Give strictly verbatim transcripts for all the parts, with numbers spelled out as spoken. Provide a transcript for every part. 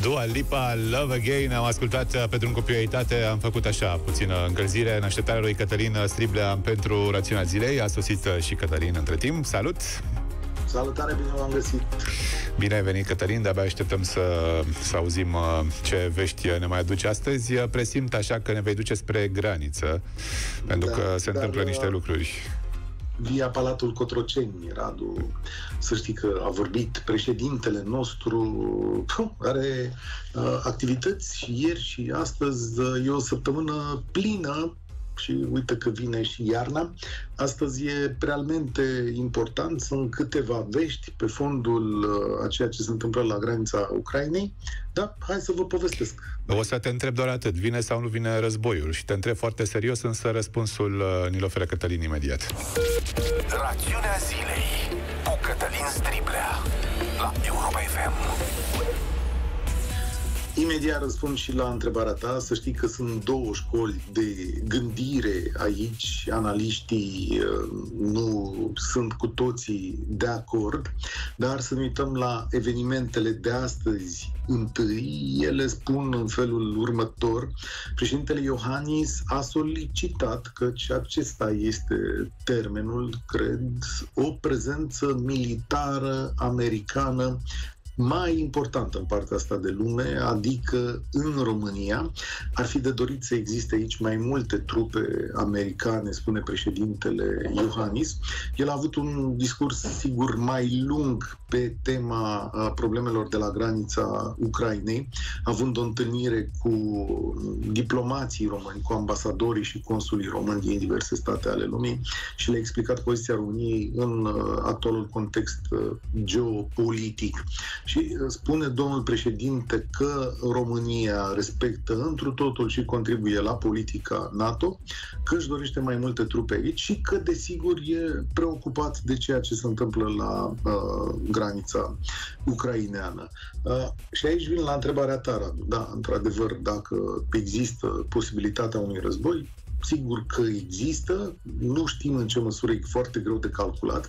Dua Lipa, Love Again. Am ascultat pe drum cu prioritate. Am făcut așa, puțină încălzire în așteptarea lui Cătălin Striblea pentru rațiunea zilei. A sosit și Cătălin între timp. Salut! Salutare, bine v-am găsit! Bine ai venit, Cătălin, de-abia așteptăm să, să auzim ce vești ne mai aduci astăzi. Presimt așa că ne vei duce spre graniță, pentru da, că se întâmplă niște lucruri. Via Palatul Cotroceni, Radu, să știi că a vorbit președintele nostru, are uh, activități și ieri și astăzi, uh, e o săptămână plină. Și uite că vine și iarna. Astăzi e realmente important. Sunt câteva vești pe fondul uh, a ceea ce se întâmplă la granița Ucrainei. Da, hai să vă povestesc. O să te întreb doar atât. Vine sau nu vine războiul? Și te întreb foarte serios, însă răspunsul uh, ni-l oferă Cătălin imediat. Rațiunea zilei cu Cătălin Striblea la Europa F M. Imediat răspund și la întrebarea ta. Să știi că sunt două școli de gândire aici. Analiștii nu sunt cu toții de acord, dar să ne uităm la evenimentele de astăzi. Întâi, ele spun în felul următor: președintele Iohannis a solicitat, căci acesta este termenul, cred, o prezență militară americană mai importantă în partea asta de lume, adică în România. Ar fi de dorit să existe aici mai multe trupe americane, spune președintele Iohannis. El a avut un discurs, sigur, mai lung pe tema problemelor de la granița Ucrainei, având o întâlnire cu diplomații români, cu ambasadorii și consulii români din diverse state ale lumii și le-a explicat poziția României în actualul context geopolitic. Și spune domnul președinte că România respectă întru totul și contribuie la politica NATO, că își dorește mai multe trupe aici și că, desigur, e preocupat de ceea ce se întâmplă la uh, granița ucraineană. Uh, și aici vin la întrebarea ta, Radu. Da, într-adevăr, dacă există posibilitatea unui război, sigur că există, nu știm în ce măsură, e foarte greu de calculat.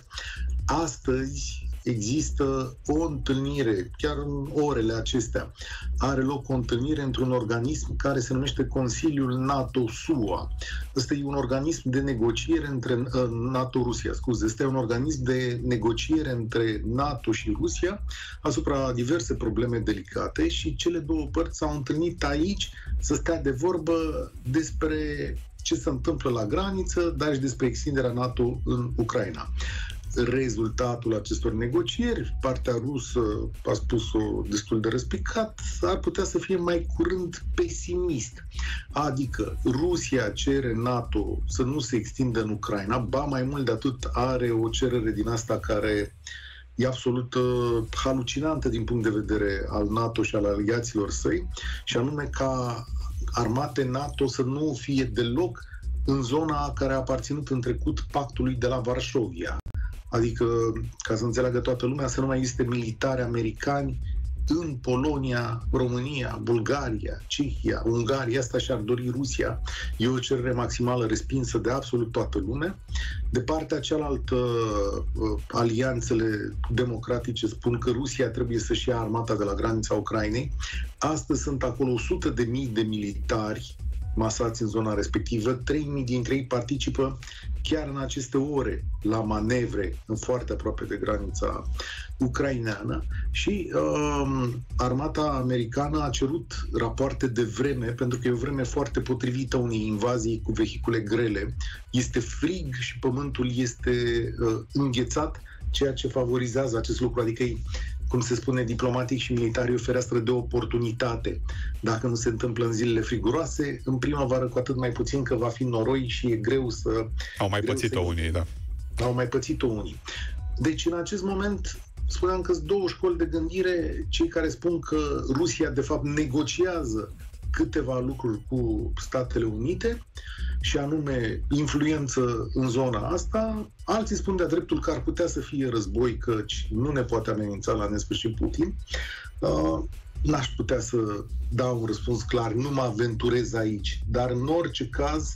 Astăzi există o întâlnire, chiar în orele acestea, are loc o întâlnire într-un organism care se numește Consiliul NATO-S U A. Ăsta e un organism de negociere între uh, NATO-Rusia, scuze, este un organism de negociere între NATO și Rusia asupra diverse probleme delicate și cele două părți s-au întâlnit aici să stea de vorbă despre ce se întâmplă la graniță, dar și despre extinderea NATO în Ucraina. Rezultatul acestor negocieri, partea rusă a spus-o destul de răspicat, ar putea să fie mai curând pesimist. Adică Rusia cere NATO să nu se extindă în Ucraina, ba mai mult de atât are o cerere din asta care e absolut uh, halucinantă din punct de vedere al NATO și al aliaților săi, și anume ca armate NATO să nu fie deloc în zona care a aparținut în trecut pactului de la Varșovia. Adică, ca să înțeleagă toată lumea, să nu mai existe militari americani în Polonia, România, Bulgaria, Cehia, Ungaria. Asta și-ar dori Rusia. E o cerere maximală respinsă de absolut toată lumea. De partea cealaltă, alianțele democratice spun că Rusia trebuie să-și ia armata de la granița Ucrainei. Astăzi sunt acolo o sută de mii de militari masați în zona respectivă. trei mii dintre ei participă chiar în aceste ore la manevre în foarte aproape de granița ucraineană și uh, armata americană a cerut rapoarte de vreme, pentru că e o vreme foarte potrivită unei invazii cu vehicule grele. Este frig și pământul este uh, înghețat, ceea ce favorizează acest lucru, adică e, cum se spune diplomatic și militar, e o fereastră de oportunitate. Dacă nu se întâmplă în zilele friguroase, în primăvară cu atât mai puțin, că va fi noroi și e greu să... Au mai pățit-o unii, da. Au mai pățit-o unii. Deci, în acest moment, spuneam că sunt două școli de gândire, cei care spun că Rusia, de fapt, negociază câteva lucruri cu Statele Unite, și anume influență în zona asta. Alții spun de-a dreptul că ar putea să fie război, căci nu ne poate amenința la nesfârșit Putin. Uh, n-aș putea să dau un răspuns clar, nu mă aventurez aici, dar în orice caz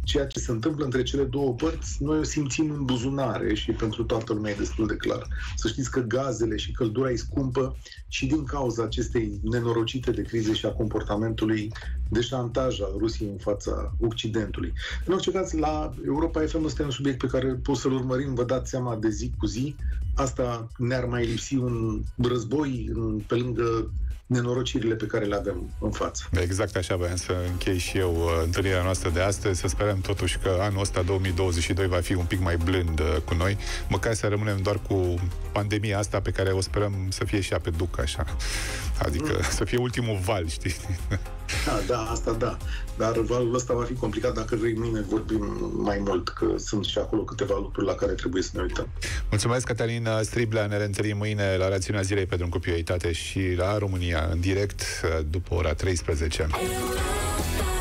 ceea ce se întâmplă între cele două părți, noi o simțim în buzunare și pentru toată lumea e destul de clar. Să știți că gazele și căldura e scumpă și din cauza acestei nenorocite de crize și a comportamentului de șantaj al Rusiei în fața Occidentului. În orice caz, la Europa F M este un subiect pe care pot să-l urmărim, vă dați seama, de zi cu zi. Asta ne-ar mai lipsi un război pe lângă nenorocirile pe care le avem în față. Exact așa voiam să închei și eu uh, întâlnirea noastră de astăzi, să sperăm totuși că anul ăsta, două mii douăzeci și doi, va fi un pic mai blând uh, cu noi, măcar să rămânem doar cu pandemia asta pe care o sperăm să fie și ea pe duc, așa. Adică mm. să fie ultimul val, știi? Da, da, asta da. Dar valul ăsta va fi complicat dacă vrei mâine vorbim mai mult, că sunt și acolo câteva lucruri la care trebuie să ne uităm. Mulțumesc, Cătălin Striblea. Ne reîntâlnim mâine la Rațiunea Zilei pe Drum cu Prioritate și la România în direct după ora treisprezece.